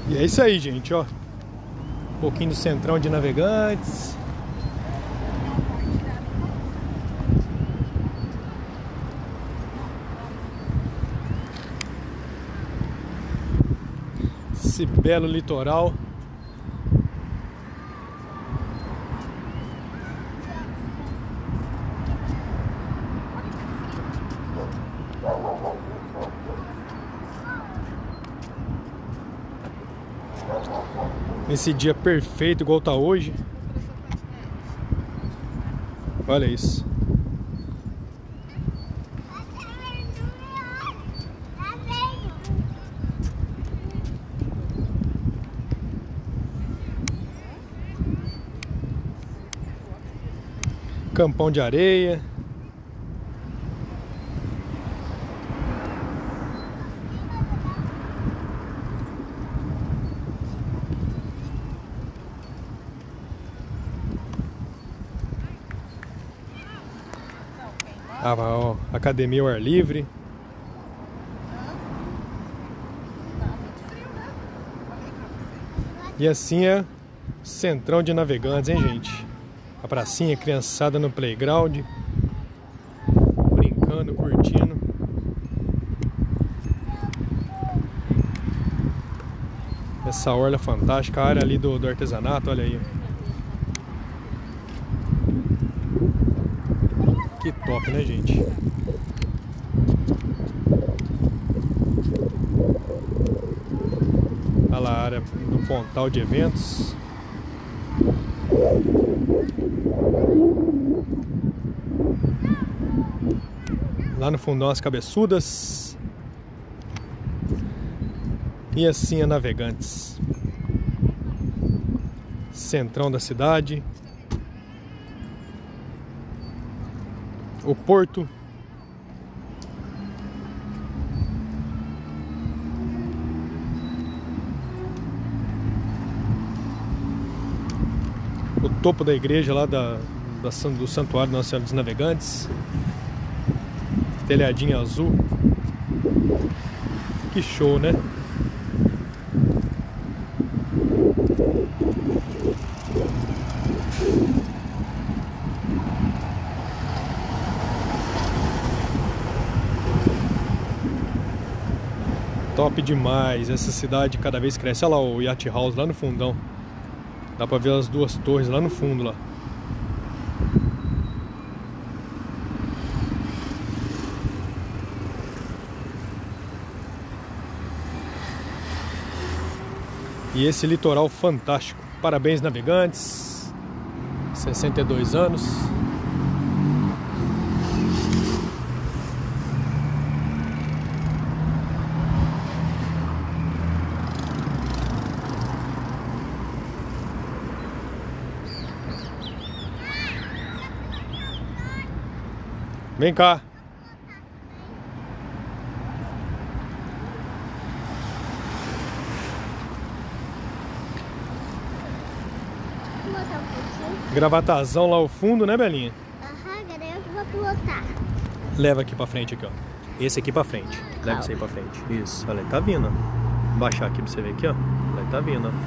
E é isso aí, gente, ó. Um pouquinho do Centrão de Navegantes. Esse belo litoral. Esse dia perfeito igual tá hoje. Olha isso. Campão de areia. Ó, academia ao ar livre. E assim é Centrão de Navegantes, hein, gente? A pracinha, criançada no playground, brincando, curtindo. Essa orla fantástica, a área ali do artesanato, olha aí. Que top, né, gente? Olha lá a área do Pontal de Eventos. Lá no fundão as cabeçudas. E assim é Navegantes. Centrão da cidade. O porto. O topo da igreja lá do Santuário Nossa Senhora dos Navegantes. Telhadinho azul. Que show, né? Top demais, essa cidade cada vez cresce. Olha lá o Yacht House lá no fundão. Dá pra ver as duas torres lá no fundo lá. E esse litoral fantástico. Parabéns, Navegantes. 62 anos. Vem cá. Gravatazão lá ao fundo, né, Belinha? Aham, agora eu vou pilotar. Leva aqui pra frente, aqui, ó. Esse aqui pra frente. Leva esse aí pra frente. Isso, olha, tá vindo, ó. Vou baixar aqui pra você ver aqui, ó. Olha, tá vindo, ó.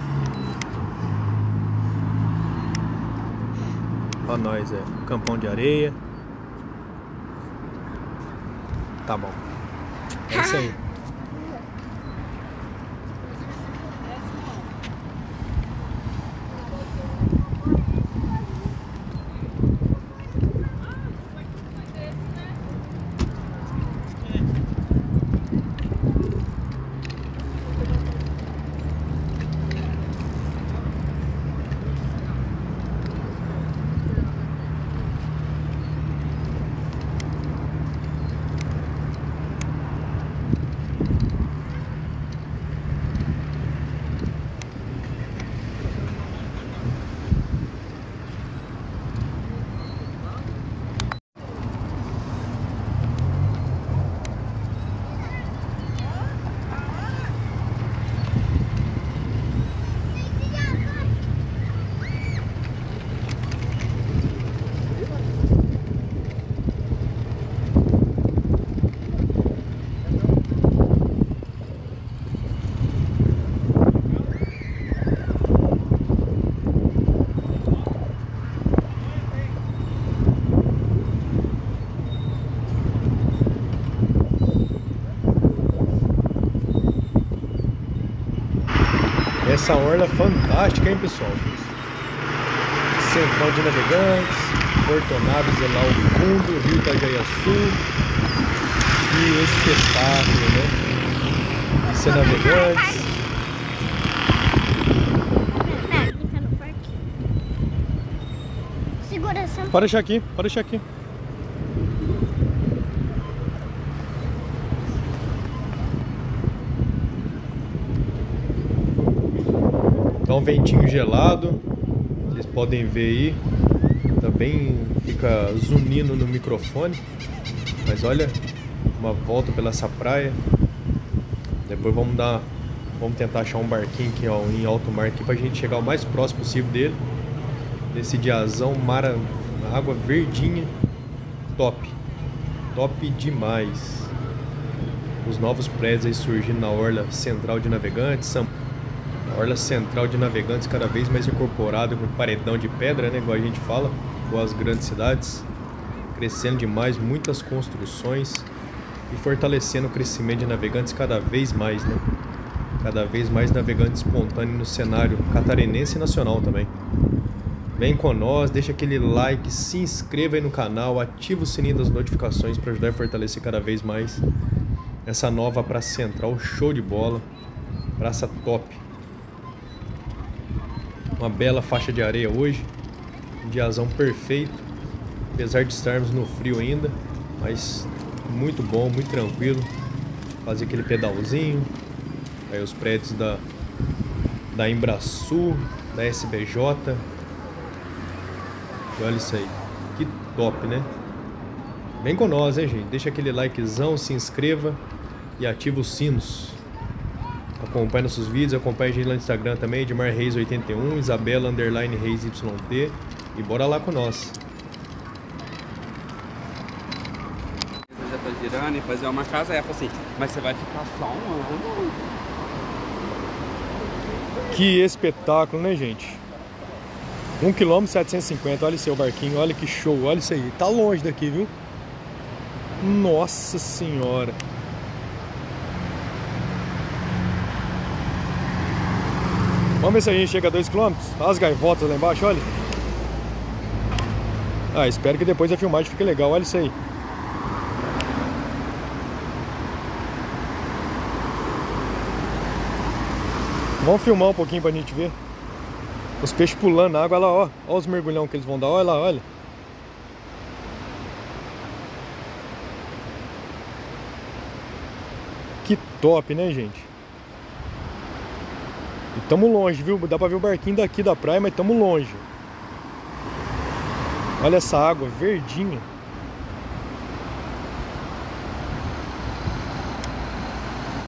Ó nós, Campão de areia. Tá bom. É isso aí. Essa orla fantástica, hein, pessoal? Central de Navegantes, Porto Naves é lá ao fundo, Rio Itajaí-Açu. Que espetáculo, né? Isso é Navegantes. Segura essa. Pode deixar aqui, pode deixar aqui. Tá um ventinho gelado, vocês podem ver aí, também fica zunindo no microfone, mas olha, uma volta pela essa praia. Depois vamos tentar achar um barquinho aqui, ó, em alto mar aqui pra gente chegar o mais próximo possível dele. Nesse diazão, mar, água verdinha, top demais. Os novos prédios aí surgindo na orla central de Navegantes, a orla central de Navegantes cada vez mais incorporada com paredão de pedra, né, igual a gente fala, com as grandes cidades, crescendo demais, muitas construções e fortalecendo o crescimento de Navegantes cada vez mais, né? Cada vez mais navegante espontâneo no cenário catarinense e nacional também. Vem com nós, deixa aquele like, se inscreva aí no canal, ativa o sininho das notificações para ajudar a fortalecer cada vez mais essa nova praça central, show de bola, praça top. Uma bela faixa de areia hoje, um diazão perfeito, apesar de estarmos no frio ainda, mas muito bom, muito tranquilo. Fazer aquele pedalzinho, aí os prédios da Embrasul, da SBJ. E olha isso aí, que top, né? Vem com nós, hein, gente? Deixa aquele likezão, se inscreva e ativa os sinos. Acompanhe nossos vídeos, acompanhe a gente lá no Instagram também, Edmar Reis 81, Isabela _Reis YT, e bora lá com nós. Eu já tô girando e fazer uma casa, aí ela falou assim, mas você vai ficar só um ano? Que espetáculo, né, gente? 1 km 750, olha esse seu barquinho, olha que show, olha isso aí, tá longe daqui, viu? Nossa senhora! Vamos ver se a gente chega a 2 km. Olha as gaivotas lá embaixo, olha. Ah, espero que depois a filmagem fique legal, olha isso aí. Vamos filmar um pouquinho pra gente ver. Os peixes pulando na água, olha lá, ó. Olha os mergulhão que eles vão dar, olha lá, olha. Que top, né, gente? E tamo longe, viu? Dá pra ver o barquinho daqui da praia, mas tamo longe. Olha essa água verdinha.